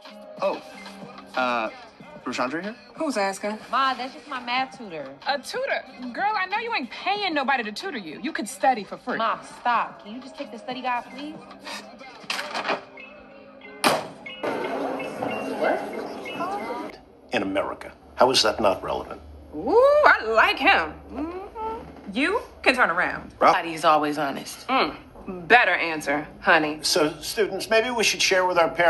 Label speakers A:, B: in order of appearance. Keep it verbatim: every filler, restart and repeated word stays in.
A: Oh, uh, Rashandra here?
B: Who's asking?
C: Ma, that's just my math tutor.
B: A tutor? Girl, I know you ain't paying nobody to tutor you. You could study for free.
C: Ma, stop. Can you just take the study guide, please?
D: What? In America. How is that not relevant?
B: Ooh, I like him. Mm-hmm. You can turn around.
C: He's always honest.
B: Mm. Better answer, honey.
D: So, students, maybe we should share with our parents.